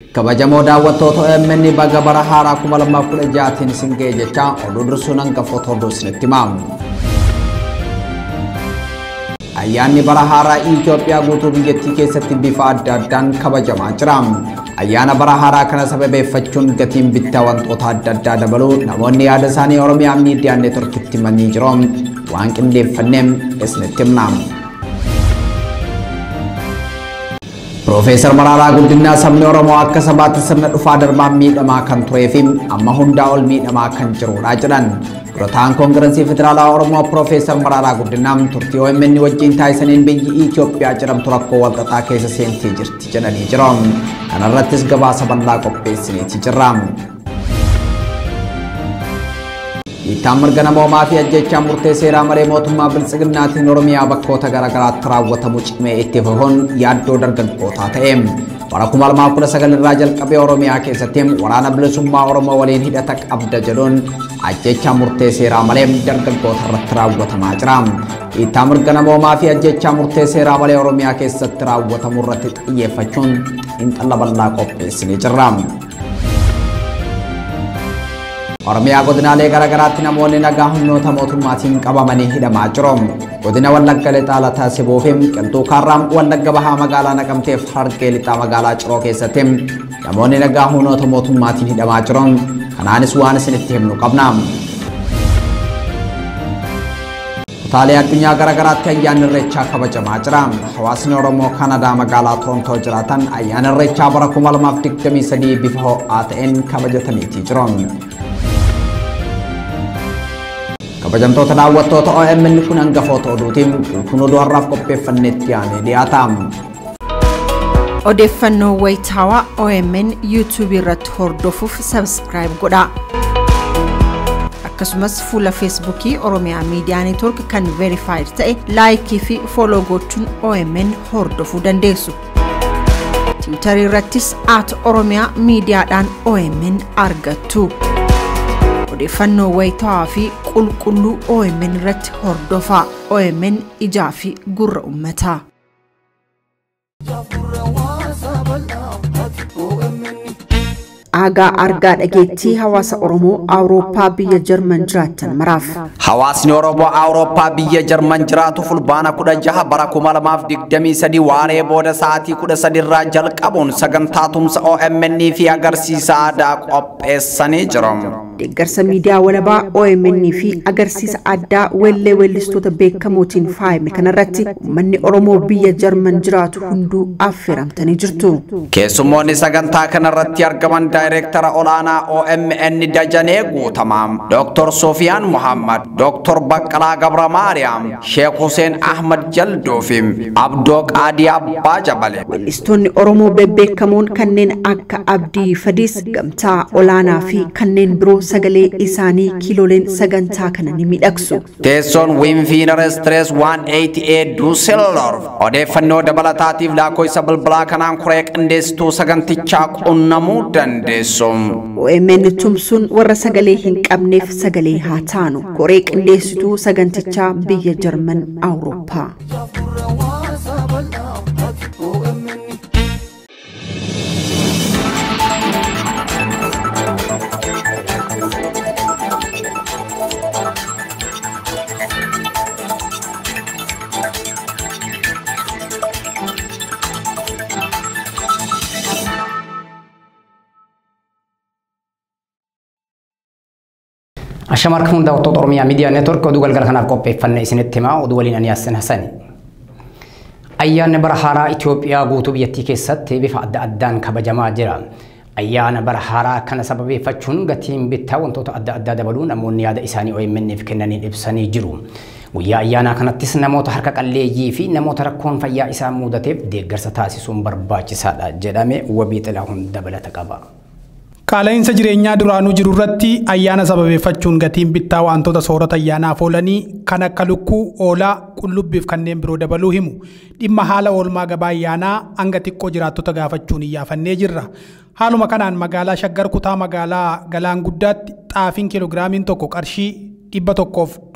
Kabajamoo daawwattoota OMN baga bara haaraa 2016 singee jecha oduu dursuunan ka footoo dosnetti maamu. Ayyaanni bara haaraa Itoophiyaa guutuu biyyattii keessatti bifa adda addaan kabajamaa jira. Ayyaana bara haaraa kana sababeeffachuun gatiin bittaa wantoota adda addaa dabaluu namoonni yaada isaanii Oromiyaa miidiyaa neetworkiitti himanii jiru. Waan qindeeffanneem isinitti himna. Profeesar Mararaa Guddinaa sabni Oromoo akka sabaatti sirna dhufaa darbaan miidhamaa kan turee fi amma hundaa ol miidhamaa kan jirudha jedhan. Durataan Koongirensii Federaalaa Oromoo Profeesar Mararaa Guddinaa turtii OMN wajjin taasisaniin biyyi Itoophiyaa jedhamtu rakkoo walxaxaa keessa seentee jirti jedhanii jiru. Kana irrattis gabaasa bal'aa qopheessineeti jirra. Itaan mirga namoomaa fi ajjechaa murtee seeraa maree mootummaa biltsiginnaatiin Oromiyaa bakkoota garaagaraatti raawwatamu cimee itti fufuun yaaddoo dargaggootaa ta'e. Bara 2019 irraa jalqabee Oromiyaa keessatti waraana bilisummaa Oromoo waliin hidhata qabda jedhuun ajjechaa murtee seeraa malee dargaggoota irratti raawwatamaa jira. Itaan mirga namoomaa fi ajjechaa murtee seeraa malee Oromiyaa keessatti raawwatamu irratti xiyyeeffachuun xiinxala bal'aa qopheessinee jirra. Oromiyaa godinaalee garaagaraatti namoonni nagaa humnoota mootummaatiin qabamanii hidhamaa jiru. Godina Wallagga Lixaa Lataa Siboo fi Qilxuu Kaarraa Wallagga Bahaa magaalaa Naqamteef Harargee Lixaa magaalaa Ciroo keessatti namoonni nagaa humnoota mootummaatiin hidhamaa jiru. Kanaanis waan isinitti himnu qabna. Kutaalee addunyaa garaagaraatti ayyaanni Irreechaa kabajamaa jira. Hawaasni Oromoo Kanadaa magaalaa Torontoo jiraatan ayyaana Irreechaa bara 2023 bifa ho'aa ta'een kabajataniitii jiru. Kabajamtoota daawwattoota OMN kun hangafoota oduutiin kun oduu har'aaf qopheeffannetti aanee dhiyaata. Odeeffannoo wayitaawaa OMN YouTube irratti hordofuuf subscribe godhaa. Akkasumas fuula Facebookii Oromiyaa Media Network kan verified ta'e laayikii fi follow gochuun OMN hordofuu dandeessu. Twitter irrattis @Oromiyaa Mediaadhaan OMN argattu. Odeeffannoo wayitaawaa fi qulqulluu OMN irratti hordofaa. OMN ijaa fi gurra uummataa. Aga argaa dhageettii hawaasa Oromoo Awurooppaa biyya Jarman jiraatan maraaf. Hawaasni Oromoo Awurooppaa biyya Jarman jiraatu fulbaana 16 bara 2023 waaree booda sa'aatii 13 irraa jalqabuun sagantaa tumsa OMN fi agarsiisa aadaa qopheessanii jiru. Deeggarsa miidiyaa walabaa OMN fi agarsiisa addaa weellee weellistoota beekamootiin faayame kanarratti uummanni Oromoo biyya Jarman jiraatu hunduu affeeramtanii jirtu. Keessummoonni sagantaa kanarratti argaman Daayireektara olaanaa OMN Dajanee Guutamaam, Dr. Sofiyaan Muhammad, Dr. Baqqalaa Gabra Maariyaam, Sheekh Hussein Ahmad Jalduufi Abdoo Qaadii Abbaa Jabale. Weellistoonni Oromoo beekamoon kanneen akka Abdii Fadiis, Gamtaa Olaanaa fi kanneen biroo sagalee isaanii kiilooleen sagantaa kana ni miidhagsu. Teessoon Winfiiner Stress 188 Dusseldorf odeeffannoo dabalataatiif lakkoofsa bilbilaa kanaan koree qindeessituu sagantichaa qunnamuu dandeessu. OMN tumsuun warra sagalee hin qabneef sagalee haa taanu. Koree qindeessituu sagantichaa biyya Jarman Awurooppaa. Ashamarka hunda daawwattoota Oromiyaa Media Network oduu galgala kanaaf qopheeffannee isinitti himaa oduu waliin ani Yaasin Hasani. Ayyaanni bara haaraa Itoophiyaa guutuu biyyattii keessatti bifa adda addaan kabajamaa jira. Ayyaana bara haaraa kana sababeeffachuun gatiin bittaa wantoota adda addaa dabaluu namoonni yaada isaanii OMN'f kennaniin ibsanii jiru. Guyyaa ayyaanaa kanattis namoota harka qalleeyyii fi namoota rakkoon fayyaa isaan mudateef deeggarsa taasisuun barbaachisaadha jedhame wabii xilaahuun dabalata qaba. Qaala'insa jireenyaa duraanuu jiru irratti ayyaana sababeeffachuun gatiin bittaa wantoota soorata ayyaanaaf oolanii kan akka lukkuu, hoolaa, qullubbiif kanneen biroo dabaluu himu. Dhimma haala oolmaa gabaa ayyaanaa hanga xiqqoo jiraattota gaafachuun iyyaafannee jirra. Haaluma kanaan magaalaa Shaggar kutaa magaalaa Galaan Guddaatti xaafiin kiiloogiraamiin tokko qarshii 100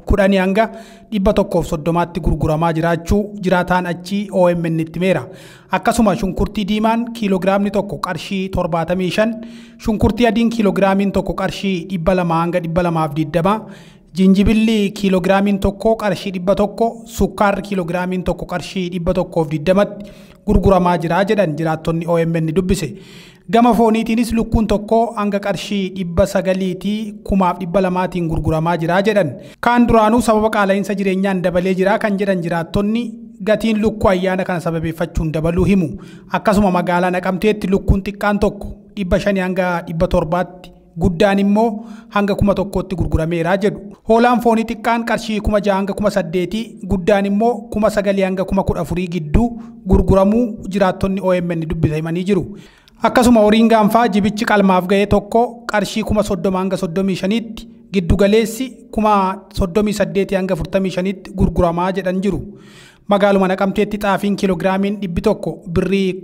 kudhanii hanga 130tti gurguramaa jiraachuu jiraataan achii OMN itti himeera. Akkasuma shunkurtii diimaan kiiloogiraamni tokko qarshii 75, shunkurtii adiin kiiloogiraamiin tokko qarshii 200 hanga 220, jinjibilli kiiloogiraamiin tokko qarshii 100, sukkaarri kiiloogiraamiin tokko qarshii 120tti gurguramaa jira jedhan jiraattonni OMN dubbise. Gama fooniitiinis lukkuun tokko hanga qarshii 900tii 1200tiin gurguramaa jira jedhan. Kaan duraanuu sababa qaala'insa jireenyaan dabalee jira kan jedhan jiraattonni gatiin lukkuu ayyaana kana sababeeffachuun dabaluu himu. Akkasuma magaalaa Naqamteetti lukkuun xiqqaan tokko 500 hanga 700tti, guddaan immoo hanga 1000tti gurgurameera jedhu. Hoolaan foonii xiqqaan qarshii 6,000 hanga 8,000, guddaan immoo 9,000 hanga 14,000 gidduu gurguramuu jiraattonni OMN dubbisa himanii jiru. Akkasuma horiin gaanfaa jibichi qalmaaf ga'ee tokko qarshii 30,000 hanga 35tti, giddu galeessi 38,000 hanga 45tti gurguramaa jedhan jiru. Magaaluma Naqamteetti xaafiin kiiloogiraamiin 100 birrii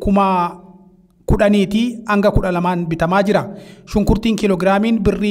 10,000 hanga 12 bitamaa jira. Shunkurtiin kiiloogiraamiin birrii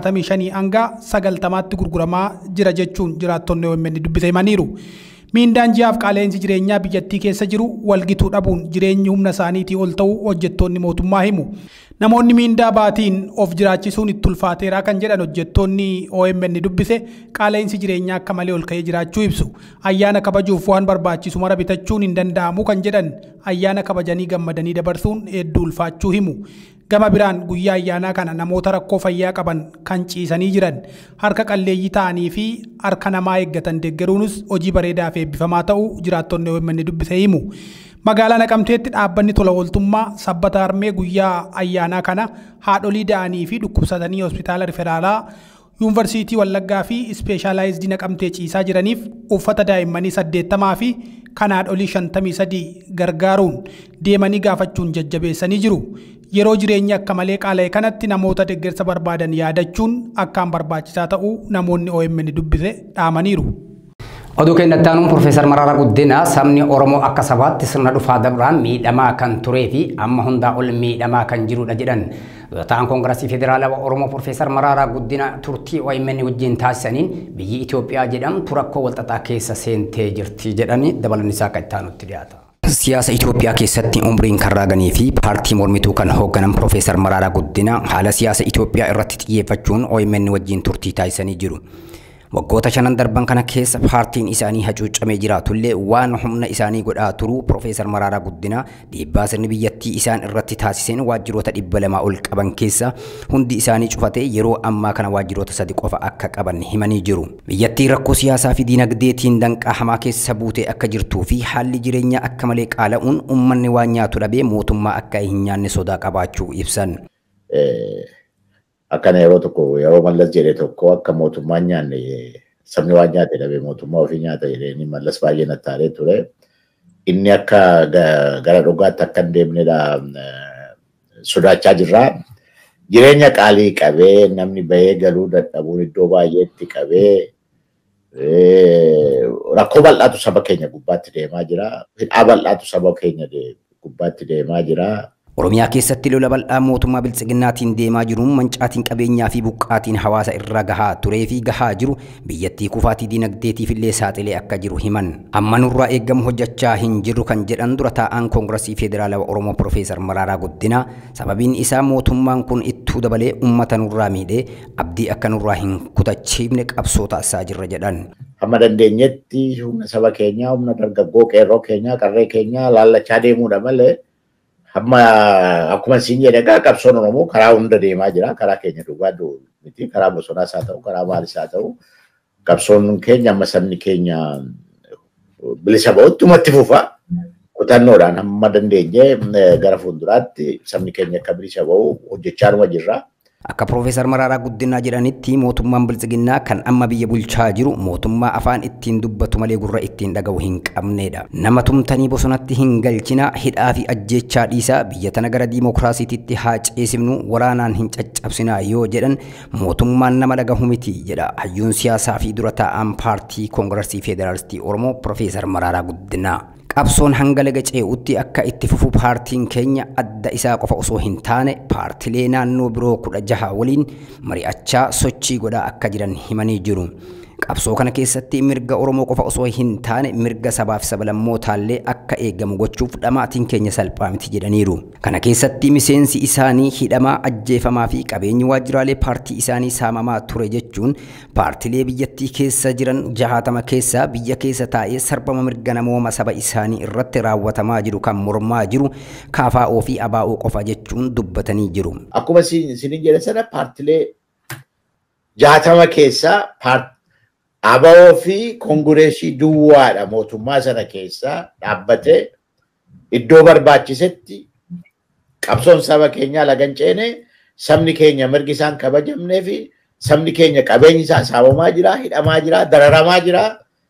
75 hanga 90tti gurguramaa jira jechuun jiraattonni OMN dubbisa himaniiru. Miindaan ji'aaf qaala'insi jireenyaa biyyattii keessa jiru walgituu dhabuun jireenyi humna isaaniitii ol ta'uu hojjettoonni mootummaa himu. Namoonni miindaa baatiin of jiraachisuun itti ulfaateeraa kan jedhan hojjettoonni OMN dubbise qaala'insi jireenyaa akka malee ol ka'ee jiraachuu ibsu. Ayyaana kabajuuf waan barbaachisu mara bitachuun hin danda'amu kan jedhan ayyaana kabajanii gammadanii dabarsuun hedduu ulfaachuu himu. Gama biraan guyyaa ayyaanaa kana namoota rakkoo fayyaa qaban kan ciisanii jiran, harka qalleeyyii ta'anii fi harka namaa eeggatan deeggaruunis hojii bareedaa fi eebbifamaa ta'uu jiraattonni OMN dubbise himu. Magaalaa Naqamteetti dhaabbanni tola ooltummaa sabbata harmee guyyaa ayyaanaa kana haadholii da'anii fi dhukkubsatanii hospitaala riferaalaa yuunivarsiitii Wallaggaa fi ispeeshaalaayizidii Naqamtee ciisaa jiraniif uffata daa'immanii 80 fi kan haadholii 53 gargaaruun deemanii gaafachuun jajjabeessanii jiru. Yeroo jireenya akka malee qaala'e kanatti namoota deeggarsa barbaadan yaadachuun akkaan barbaachisaa ta'uu namoonni OMN dubbise dhaamaniiru. Oduu kennataanuun Profeesar Mararaa Guddinaa sabni Oromoo akka sabaatti sirna dhufaa dabraan miidhamaa kan turee fi amma hundaa ol miidhamaa kan jirudha jedhan. Ta'an Koongirasii Federaalawaa Oromoo Profeesar Mararaa Guddinaa turtii OMN wajjin taasisaniin biyyi Itoophiyaa jedhamtu rakkoo walxaxaa keessa seentee jirti jedhanii dabalan isaa akka itti aanutti dhiyaata. Siyaasa Itoophiyaa keessatti umriin kan raaganii fi paartii mormituu kan hoogganan Profeesar Mararaa Guddinaa haala siyaasa Itoophiyaa irratti xiyyeeffachuun OMN wajjin turtii taasisanii jiru. Waggoota 5 darban kana keessa paartiin isaanii hacuuccamee jiraatullee waan humna isaanii godhaa turu Profeesar Mararaa Guddinaa dhiibbaa sirni biyyattii isaan irratti taasiseen waajjiroota 200 ol qaban keessa hundi isaanii cufatee yeroo ammaa kana waajjiroota 3 qofa akka qaban himanii jiru. Biyyattii rakkoo siyaasaa fi diinagdeetiin danqaa hamaa keessa buutee akka jirtuu fi haalli jireenyaa akka malee qaala'uun uummanni waan nyaatu dhabee mootummaa akka hin nyaanne sodaa qabaachuu ibsan. Akkana yeroo tokko yeroo Mallas jedhe tokko akka mootummaan nyaanne sabni waan nyaate dhabee mootummaa ofii nyaata jedhanii Mallas baay'ee nattaalee ture. Inni akka gara dhugaatti akka hin deemnedha sodaachaa jirra. Jireenya qaalii qabee namni bahee galuu dadhabuun iddoo baay'eetti qabee rakkoo bal'aatu saba keenya gubbaatti deemaa jira. Hidhaa bal'aatu saba keenya gubbaatti deemaa jira. Oromiyaa keessatti lola bal'aa mootummaa biltsiginnaatiin deemaa jiruun mancaatiin qabeenyaa fi buqqaatiin hawaasa irra gahaa turee fi gahaa jiru biyyattii kufaatii diinagdeetiif illee saaxilee akka jiru himan. Amma nurraa eeggamu hojjechaa hin jirru kan jedhan dura taa'aan Koongirasii Federaalawaa Oromoo Profeesar Mararaa Guddinaa sababiin isaa mootummaan kun ittuu dabalee uummata nurraa miidhee abdii akka nurraa hin kutachiifne qabsoo taasisaa jirra jedhan. Hamma dandeenyetti humna saba keenyaa, humna dargaggoo qeerroo keenyaa, qarree keenyaa laallachaa deemuudha malee amma akkuma isin jedhe qabsoon Oromoo karaa hunda deemaa jira. Karaa keenya dhugaa miti, karaa bosonaas haa ta'u, karaa maalis haa ta'u, qabsoon keenya amma sabni keenya bilisa ba'utti uumatti fufa. Kutannoodhaan hamma dandeenye gara fuulduraatti sabni keenya akka bilisa ba'u hojjechaa jirra. Akka Profeesar Mararaa Guddinaa jedhanitti mootummaan biltsiginnaa kan amma biyya bulchaa jiru mootummaa afaan ittiin dubbatu malee gurra ittiin dhaga'u hin qabnedha. Nama tumtanii bosonatti hin galchina, hidhaa fi ajjeechaa dhiisaa biyya tana gara diimokiraasiitti haa ceesifnu, waraanaan hin caccabsinaa yoo jedhan mootummaan nama dhagahu miti jedha hayyuun siyaasaa fi dura taa'aan paartii Koongirasii Federaalistii Oromoo Profeesar Mararaa Guddinaa. Qabsoon hanga laga ce'utti akka itti fufu paartiin keenya adda isaa qofa osoo hin taane paartilee naannoo biroo 16 waliin mari'achaa sochii godhaa akka jiran himanii jiru. Qabsoo kana keessatti mirga Oromoo qofa osoo hin taane mirga sabaaf sablammootallee akka eegamu gochuuf dhamaatiin keenya salphaa miti jedhaniiru. Kana keessatti miseensi isaanii hidhamaa, ajjeefamaa fi qabeenyi waajjiraalee paartii isaanii saamamaa ture jechuun paartilee biyyattii keessa jiran 60 keessaa biyya keessa taa'ee sarbama mirga namooma saba isaanii irratti raawwatamaa jiru kan mormaa jiru KFO fi ABO qofa jechuun dubbatanii jiru. Akkuma sinin jedhe sana paartilee 60 keessaa ABO fi kongireesii duwwaadha mootummaa sana keessaa dhaabbatee iddoo barbaachisetti qabsoon saba keenyaa lagan ceene sabni keenya mirgi isaan kabajamnee fi sabni keenya qabeenyi isaa saamamaa jira, hidhamaa jira, dararamaa jira,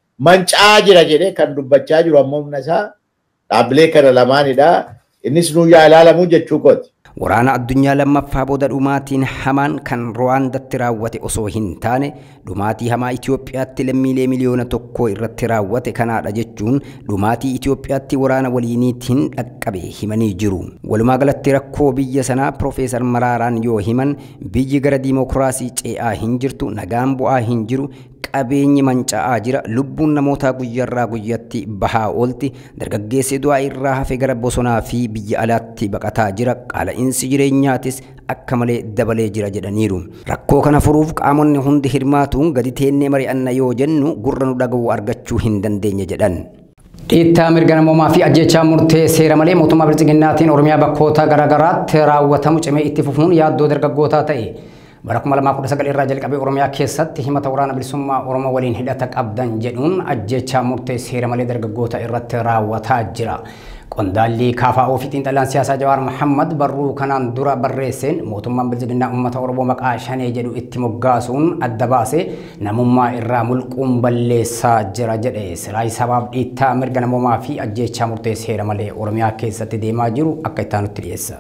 mancaa jira jedhee kan dubbachaa jiru ammoo humna isaa dhaabbilee kana lamaanidha. Innis nuu yaa ilaalamu jechuu kooti. Waraana addunyaa lammaffaa booda dhumaatiin hamaan kan Ruwaandatti raawwate osoo hin taane dhumaatii hamaa Itoophiyaatti lammiilee miliyoona 1 irratti raawwate kanaadha jechuun dhumaatii Itoophiyaatti waraana waliiniitiin dhaqqabe himanii jiru. Walumaa galatti rakkoo biyya sanaa Profeesar Maraaraan yoo himan biyyi gara diimokiraasii ce'aa hin jirtu, nagaan bu'aa hin jiru, qabeenyi manca'aa jira, lubbuun namoota guyyarraa guyyatti bahaa oolti, dargaggeessi du'aa irraa hafe gara bosonaa fi biyya alaatti baqataa jira, qaala'insi jireenyaatis akka malee dabalee jira jedhaniiru. Rakkoo kana furuuf qaamonni hundi hirmaatuun gadi teennee mari'anna yoo jennu gurra nu dhaga'u argachuu hin dandeenye jedhan. Dhiittaa mirga namoomaa fi ajjechaa murtee seera malee mootummaa bilchiginnaatiin Oromiyaa bakkoota garaagaraatti raawwatamu cimee itti fufuun yaaddoo dargaggootaa ta'e. Bara 2019 irraa jalqabee Oromiyaa keessatti himata waraana bilisummaa Oromoo waliin hidhata qabdan jedhuun ajjechaa murtee seera malee dargaggoota irratti raawwataa jira. Qondaalli KFO fi xiinxalaan siyaasaa Jawaar Mohammad barruu kanaan dura barreesseen mootummaan bilchiginnaa uummata Oromoo maqaa shanee jedhu itti moggaasuun adda baasee namummaa irraa mulquun balleessaa jira jedhe. Silaa sabaaf dhiittaa mirga namoomaa fi ajjechaa murtee seera malee Oromiyaa keessatti deemaa jiru akka itti aanutti dhiyeessa.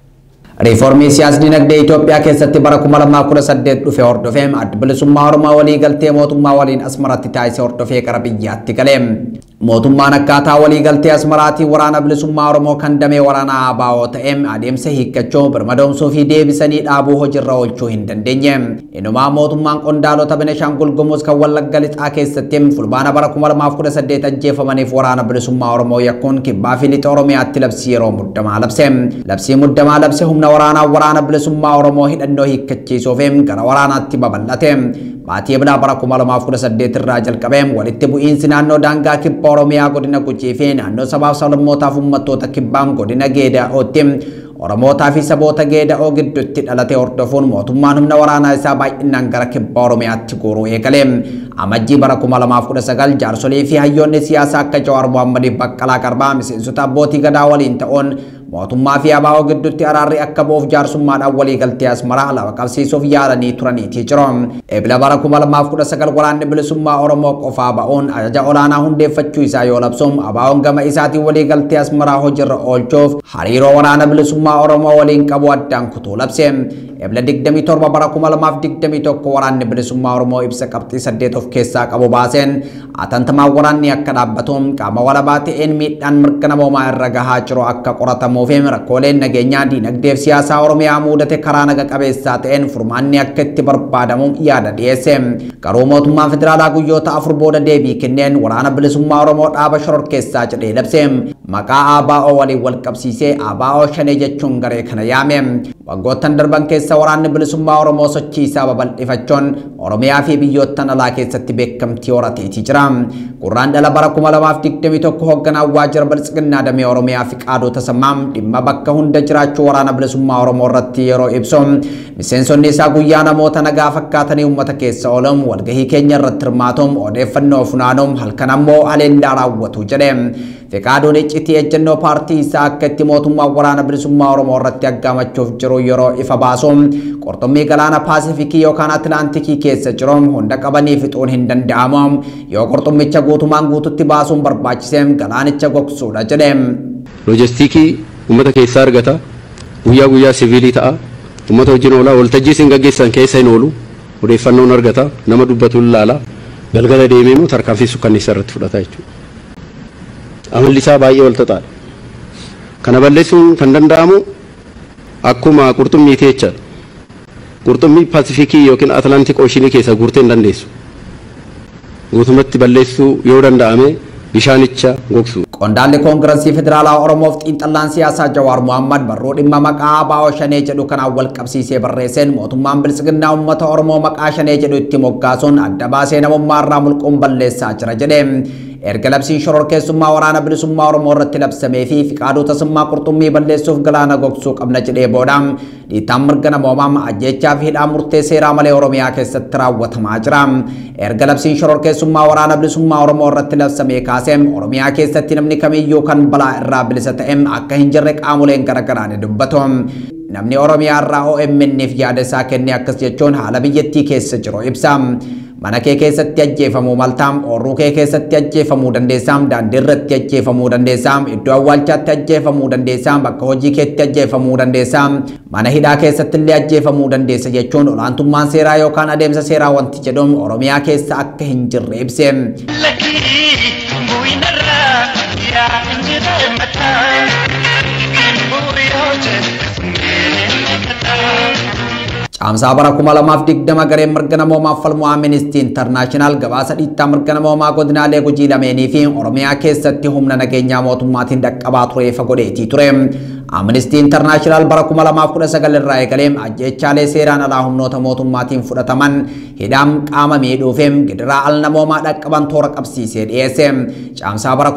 Riiformii siyaasa dinagdee Itoophiyaa keessatti bara 2018 dhufe hordofee adda bilisummaa Oromoo walii galtee mootummaa waliin Asmaratti taasise hordofee gara biyyaatti gale. Mootummaan akkaataa walii galtee Asmaraatii waraana bilisummaa Oromoo kan damee waraana ABO ta'e adeemsa hiikkachuu, birmadoomsuu fi deebisanii dhaabuu hojiirra oolchuu hin dandeenye. Inumaa mootummaan qondaalota Beneshaangul Gumuz kan Wallagga Lixaa keessatti fulbaana bara 2018 ajjeefamaniif waraana bilisummaa Oromoo yakkuun kibbaa fi lixa Oromiyaatti labsii yeroo muddamaa labse. Labsii muddamaa labse humna waraana bilisummaa Oromoo hidhannoo hiikkachiisuuf gara waraanaatti babal'ate. Baatii Ebilaa bara 2018 irraa jalqabee walitti bu'iinsi naannoo daangaa kibba Oromiyaa godina Gujii fi naannoo sabaaf sablammootaaf uummattoota kibbaan godina Geeda'ootti Oromootaa fi saboota Geeda'oo gidduutti dhalate hordofuun mootummaan humna waraanaa isaa baay'inaan gara kibba Oromiyaatti guuruu eegale. Amajjii bara 2019 jaarsolii fi hayyoonni siyaasaa akka Jawaar Mohammad, Baqqalaa Garbaa, miseensota abbootii gadaa waliin ta'uun mootummaa fi ABO gidduutti araarri akka bu'uuf jaarsummaadhaan walii galtee Asmaraa lafa qabsiisuuf yaalanii turaniitii jiru. Ebila bara 2019 waraanni bilisummaa Oromoo qofaa ba'uun ajaja olaanaa hundeeffachuu isaa yoo labsu ABO'n gama isaatiin walii galtee Asmaraa hojiirra oolchuuf hariiroo waraana bilisummaa Oromoo waliin qabu addaan kutuu labse. Ebila 27 bara 2021 waraanni bilisummaa Oromoo ibsa qabxii 8 of keessaa qabu baaseen atantamaan waraanni akka dhaabbatu qaama walabaa ta'een miidhaan mirga namoomaa irra gahaa jiru akka qoratamu fi rakkooleen nageenyaa diinagdee fi siyaasaa Oromiyaa mudate karaa naga qabeessaa ta'een furmaanni akka itti barbaadamu yaada dhiyeesse. Garuu mootummaan federaalaa guyyoota 4 booda deebii kenneen waraana bilisummaa Oromoo dhaaba shororkeessaa jedhee labse. Maqaa ABO waliin wal qabsiisee ABO shanee jechuun garee kana yaame. Waggoottan darban keessa waraanni bilisummaa Oromoo sochii isaa babal'ifachuun Oromiyaa fi biyyoottan alaa keessatti beekamtii horateetii jira. Gurraandhala bara 2021 hoogganaan waajjira bilchiginnaa damee Oromiyaa fi Fiqaaduu Tasammaa dhimma bakka hunda jiraachuu waraana bilisummaa Oromoo irratti yeroo ibsu miseensonni isaa guyyaa namoota nagaa fakkaatanii uummata keessa ooluun walgahii keenya irratti hirmaatuun odeeffannoo funaanuun halkan ammoo haleellaa raawwatu jedhe. Fiqaaduun iccitii ejjennoo paartii isaa akka itti mootummaan waraana bilisummaa Oromoo irratti aggaamachuuf jiru yeroo ifa baasu qurxummii galaana Paasifikii yookaan Atlaantikii keessa jiru hunda qabanii fixuun hin danda'amu. Yoo qurxummicha guutumaan guututti baasuun barbaachisee galaanicha gogsuudha jedhe. Loojistikii uummata keessaa argata, guyyaa guyyaa siviilii ta'a, uummata wajjin oolaa, waltajjii isin gaggeessan keessa hin oolu, odeeffannoon argata, nama dubbatu ilaala, galgala deemee immoo tarkaanfii sukkanneessa irratti fudhata jechuudha. Amalli isaa baay'ee wal xaxaadha. Kana balleessuun kan danda'amu akkuma qurxummiiti jechaadha. Qurxummii Paasifikii yookiin Atlaantik Ooshinii keessa guurtee hin dandeessu. guutumatti balleessuu yoo danda'ame bishaanicha gogsu. Qondaalli Koongirasii Federaalaa Oromoof xiinxallaan siyaasaa Jawaar Mohaammed barruu dhimma maqaa ABO Shanee jedhu kanaan wal qabsiisee barreesseen mootummaan Bilisiginnaa uummata Oromoo maqaa Shanee jedhu itti moggaasuun adda baasee namummaa irraa mulquun balleessaa jira jedhe. Erga labsiin shororkeessummaa waraana bilisummaa Oromoo irratti labsamee fi Fiqaaduu Tasummaa Qurxummii balleessuuf galaana gogsuu qabna jedhee booda dhiittaan mirga namoomaa ajjeechaa fi hidhaa murtee seeraa malee Oromiyaa keessatti raawwatamaa jira. Erga labsiin shororkeessummaa waraana bilisummaa Oromoo irratti labsamee kaasee Oromiyaa keessatti namni kamiyyuu kan balaa irraa bilisa ta'e akka hin jirre qaamoleen garaagaraa ni dubbatu. Namni Oromiyaa irraa OMN'f yaada isaa kennee akkas jechuun haala biyyattii keessa jiru ibsa. Mana kee keessatti ajjeefamuu maltaam, oorruu kee keessatti ajjeefamuu dandeessaam, daandii irratti ajjeefamuu dandeessaam, iddoo awwaalchaatti ajjeefamuu dandeessaam, bakka hojii keetti ajjeefamuu dandeessaam, mana hidhaa keessatti illee ajjeefamuu dandeessa jechuun olaantummaan seeraa yookaan adeemsa seeraa wanti jedhuun Oromiyaa keessa akka hin jirre ibse. Caamsaa bara 2020 gareen mirga namoomaaf falmu Amnesty International gabaasa dhiittaa mirga namoomaa godinaalee Gujii lameenii fi Oromiyaa keessatti humna nageenyaa mootummaatiin dhaqqabaa ture ifa godheetii ture. Amnesty International bara 2019 irraa eegalee ajjeechaalee seeraan alaa humnoota mootummaatiin fudhataman hidhaam qaama miidhuu fi gidiraa al namoomaa dhaqqaban toora qabsiisee dhiyeesse. Caamsaa bara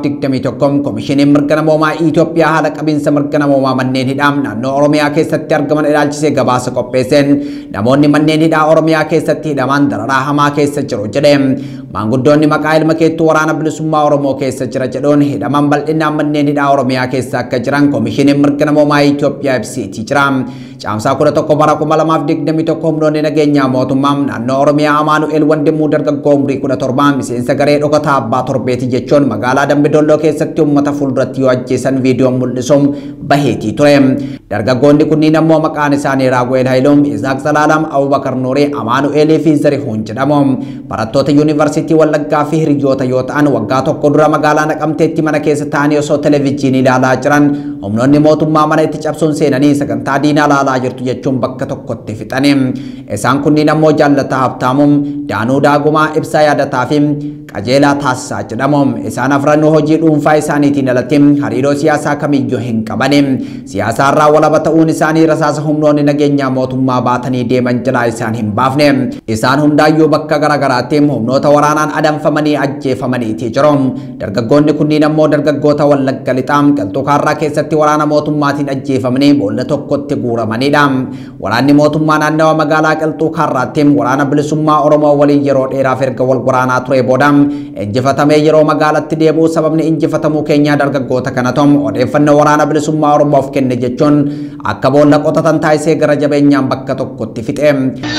2021 Komishiniin mirga namoomaa Itoophiyaa haala qabiinsa mirga namoomaa manneen hidhaam naannoo Oromiyaa keessatti argaman ilaalchisee gabaasa qopheesse. Namoonni manneen hidhaa Oromiyaa keessatti hidhaman dararaa hamaa keessa jiru jedhe. Maanguddoonni maqaa ilma keettuu waraana bilisummaa Oromoo keessa jira jedhuun hidhaman bal'inaan manneen hidhaa Oromiyaa keessa akka jiran Komishiniin mirga namoomaa Itoophiyaa ibseetii jira. Caamsaa 11 bara 2021 humnoonni nageenyaa mootummaa naannoo Oromiyaa Amaanu'eel Wandimuu dargaggoo umrii 17 miseensa garee dhokataa abbaa torbeeti jechuun magaalaa Dambidolloo keessatti uummata fuulduratti yoo ajjeesan viidiyoon mul'isuun baheetii ture. Dargaggoonni kunniin ammoo maqaan isaanii Raagu'eel Hayiloom, Isaaq Salaalam, Abubakar Nuuree, Amaanu'eel fi Zarihuun jedhamu. Barattoota yuunivarsiitii Wallaggaa fi hiriyoota yoo ta'an waggaa tokko dura magaalaa Naqamteetti mana keessa ta'anii osoo televezyiinii ilaalaa jiran humnoonni mootummaa mana itti cabsuun seenanii sagantaa diinaa ilaalaa jirtu jechuun bakka tokkotti fixani. Isaan kunniin ammoo Jaallataa Habtaamuu, Daanuu Daagumaa, Ibsaa Yaadataa fi Qajeelaa Taasisaa jedhamu. Isaan afran hojii dhuunfaa isaaniitiin alatti hariiroo siyaasaa kamiyyuu hin qaban. Siyaasaarraa walaba ta'uun isaanii rasaasa humnoonni nageenyaa mootummaa baatanii deeman jalaa isaan hin baafne. Isaan hundaayyuu bakka garaagaraatti humnoota waraanaan adamfamanii ajjeefamaniitii jiru. Dargaggoonni kunniin ammoo dargaggoota Wallagga Lixaa Qalxuu Kaarraa keessatti waraana mootummaatiin ajjeefamanii boolla tokkotti guuramanidha. Waraanni mootummaa naannawa magaalaa Qalxuu Kaarraatti waraana bilisummaa Oromoo waliin yeroo dheeraaf erga wal waraanaa ture booda injifatamee yeroo magaalatti deebi'u sababni injifatamuu keenyaa dargaggoota kanatu odeeffannoo waraana bilisummaa Oromoof kenne jechuun akka boolla qotatan taasisee gara jabeenyaan bakka tokkotti fixe.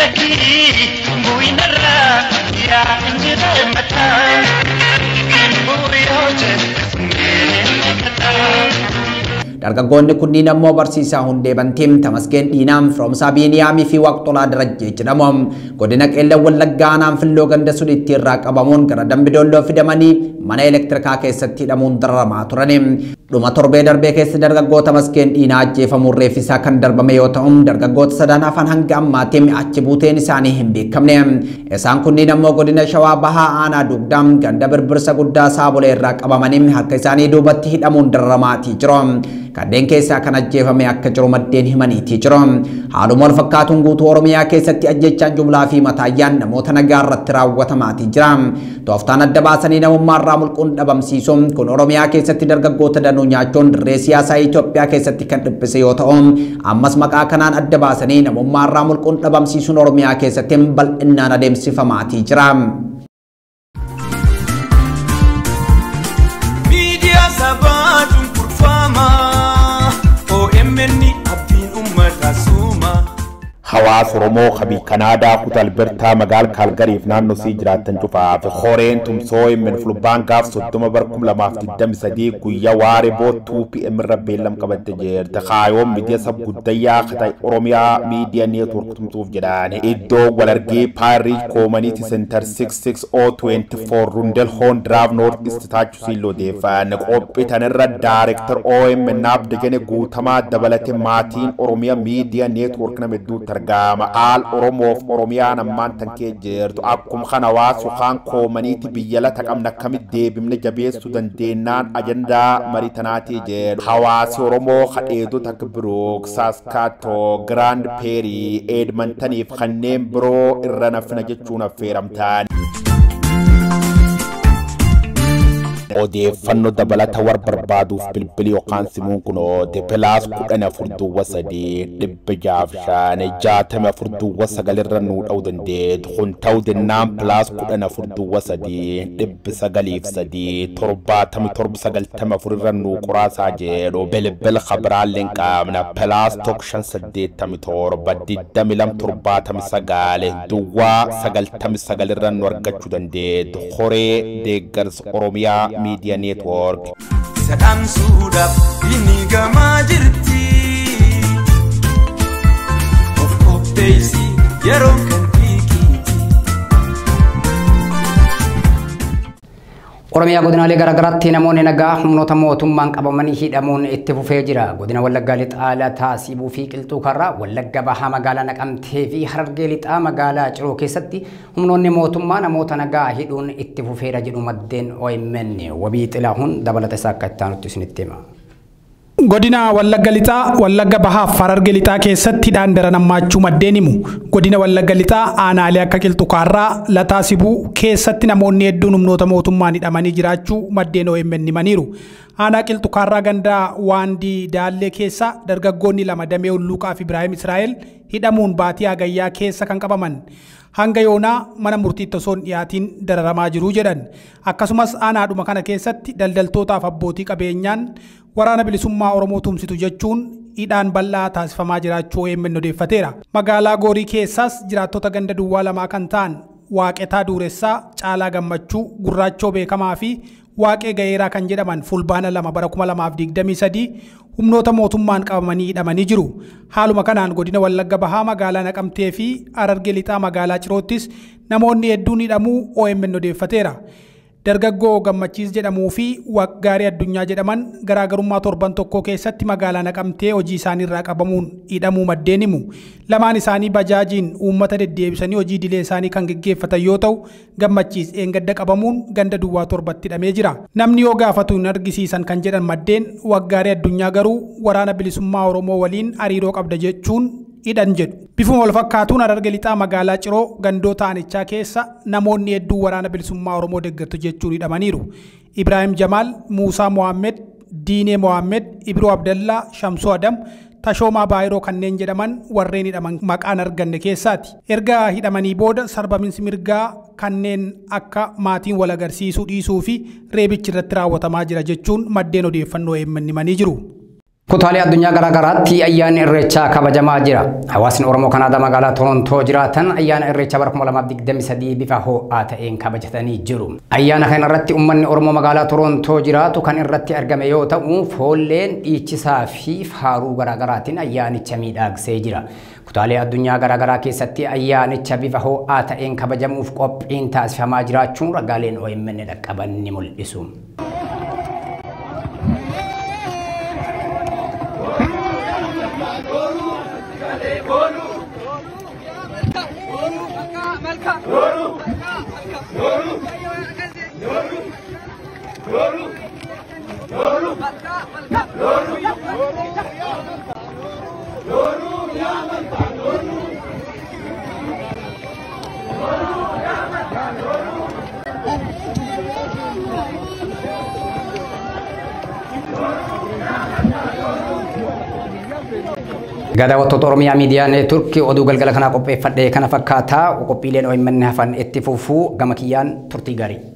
Dargaggoonni kunniin ammoo barsiisaa Hundee Bantii, Tamasgeen Dhiinaa, Firoomsaa Biiniyaamii fi Waaqxolaa Darajjee jedhamu. Godina Qeellam Wallaggaa aanaan Filloo ganda Sudiitti irraa qabamuun gara Dambidolloo fidamanii mana elektirikaa keessatti hidhamuun dararamaa turani. Dhuma torbee darbee keessa dargaggoota Tamasgeen Dhiinaa ajjeefamuun reeffisaa kan darbame yoo ta'u dargaggoota sadan afaan hanga ammaatti achi buuteen isaanii hin beekamne. Isaan kunniin ammoo godina Shawaa Bahaa aanaa Dugdaa ganda Birbirsa Guddaa Saabolee irraa qabamanii harka isaanii duubatti hidhamuun dararamaati jiru. Kanneen keessaa kan ajjeefame akka jiru maddeen himaniitii jiru. Haaluma wal fakkaatuun guutuu Oromiyaa keessatti ajjechaan jumlaa fi mataayyaan namoota nagaa irratti raawwatamaatii jira. Tooftaan adda baasanii namummaa irraa mulquun dhabamsiisuun kun Oromiyaa keessatti dargaggoota danuu nyaachuun dirree siyaasaa Itoophiyaa keessatti kan dhiphise yoo ta'u ammas maqaa kanaan adda baasanii namummaa irraa mulquun dhabamsiisuun Oromiyaa keessatti bal'inaan adeemsifamaatii jira. Miidiyaa sabaatuun kurfama OMN abdiin uummata suuma. Hawaasa Oromoo qabii Kanaadaa kutaa Albertaa magaala Kaalgariif naannoo sii jiraatan cufaaf horeen tumsoo immin fulbaan gaaf 30 bar 2023 guyyaa waaree boottuu PM irra beellam qabatte jirte. Kaayoon miidiyaa sab guddayyaa katay Oromiyaa miidiyaa neetwork tumsuuf jedhaan iddoo walargee Paarish Community Center 66024 Rundelhoon Drive North East Taachu Siiloo deefaan qophii tanirra Director OMN naaf degene guutamaa dabalate maatiin Oromiyaa miidiyaa neetwork nama hedduu dhagama al oromoof oromiyaan ammaan tan kee jirtu akkuma kana waasu kaan koomaniiti biyyala taqamna kamit deebimne jabeessu dandeennaan ajandaa marii tanaatii jedhu hawaasi oromoo kadheedota akka birook saaskaattoo giraand peerii eedmantaniif kanneen biroo irra nafna jechuun affeeramtaan. odeeffannoo dabalata war barbaaduuf bilbili yookaan simuun kunoo Depelaas 14,665 irra nuu dha'uu dandeetu kun ta'uu dennaan Pelaas 14,903 irra nuu qoraasaa jedhu bilbil khabiraalleen qaamna Pelaas 587 duwwaa 99 irra nu argachuu dandeetu horee deeggarsa Oromiyaa Media Network. Sadam suudhaaf inni gamaa jirti. Of qopheessi yeroo kan dhiigiiti. Oromiyaa godinaalee garaagaraatti namoonni nagaa humnoota mootummaan qabamanii hidhamuun itti fufee jira. Godina Wallaggaa Lixaa Lataa Siibuu fi Qilxuu Karraa, Wallagga Bahaa magaalaa Naqamtee fi Harargee Lixaa magaalaa Ciroo keessatti humnoonni mootummaa namoota nagaa hidhuun itti fufeera jedhu maddeen OMN. Wabii Xilaahuun dabalata isaa akka itti aanutti isinitti hima. Godina Wallagga Lixaa, Wallagga Bahaa fi Harargee Lixaa keessatti hidhaan daranammaachuu maddeen himu. Godina Wallagga Lixaa aanaalee akka Qilxuu Karraa, Lataa Siibuu keessatti namoonni hedduun humnoota mootummaan hidhamanii jiraachuu maddeen OMN himaniiru. Aanaa Qilxuu Karraa gandaa Waandii Daallee keessa dargaggoonni lama Damee Ulluuqaa fi Ibraahim Israa'el hidhamuun baatii Hagayyaa keessa kan qabaman. Hanga yoonaa mana murtiitti osoo hin dhiyaatiin dararamaa jiru jedhan. Akkasumas aanaadhuma kana keessatti daldaltootaaf abbootii qabeenyaan waraana bilisummaa Oromoo tumsitu jechuun hidhaan bal'aa taasifamaa jiraachuu OMN odeeffateera. Magaalaa Goorii keessaas jiraattota ganda duwwaa lamaa kan ta'an Waaqetaa Duuressaa, Caalaa Gammachuu, Gurraachoo Beekamaa fi Waaqee Gayeeraa kan jedhaman fulbaana 2 bara 2023 humnoota mootummaan qabamanii hidhamanii jiru. Haaluma kanaan godina Wallagga Bahaa magaalaa Naqamtee fi Harargee Lixaa magaalaa Ciroottis namoonni hedduun hidhamuu OMN odeeffateera. Dargaggoo Gammachiis jedhamuu fi Waggaarii Addunyaa jedhaman garaagarummaa torban tokko keessatti magaalaa Naqamtee hojii isaanii irraa qabamuun hidhamuu maddeen himu. Lamaan isaanii bajaajiin uummata deddeebisanii hojii dilee isaanii kan geggeeffatan yoo ta'u, Gammachiis eengadda qabamuun ganda duwwaa torbatti hidhamee jira. Namni yoo gaafatu hin argisiisan kan jedhan maddeen Waggaarii Addunyaa garuu waraana bilisummaa Oromoo waliin hariiroo qabda jechuun hidhan jedhu. Bifuma wal fakkaatuun Harargee Lixaa magaalaa Ciroo gandoota aanichaa keessa namoonni hedduu waraana bilisummaa Oromoo deeggartu jechuun hidhamaniiru. Ibraahim Jamaal, Muusaa Mohaammed, Diinee Mohaammed, Ibroo Abdallaa, Shamsoo Adam, Tashoomaa Baayiroo kanneen jedhaman warreen hidhaman maqaan arganne keessaati. Erga hidhamanii booda sarbaminsi mirgaa kanneen akka maatiin wal agarsiisuu dhiisuu fi reebichi irratti raawwatamaa jira jechuun maddeen odeeffannoo himanii jiru. Kutaalee addunyaa garaagaraatti ayyaanni irreechaa kabajamaa jira. Hawaasni Oromoo Kanaadaa magaalaa Torontoo jiraatan ayyaana irreechaa bara 2023 bifa ho'aa ta'een kabajatanii jiru. Ayyaana kana irratti uummanni Oromoo magaalaa Torontoo jiraatu kan irratti argame yoo ta'u, foolleen dhiichisaa fi faaruu garaagaraatiin ayyaanicha miidhagsee jira. Kutaalee addunyaa garaagaraa keessatti ayyaanicha bifa ho'aa ta'een kabajamuuf qophiin taasifamaa jiraachuun ragaaleen OMN dhaqqaban ni mul'isu. Daawwattoota Oromiyaa Miidiyaa Neetwork oduu galgala kanaa qopheeffadhe kana fakkaataa qophiileen OMN hafan itti fufuu gama kiyyaan turtii gaarii.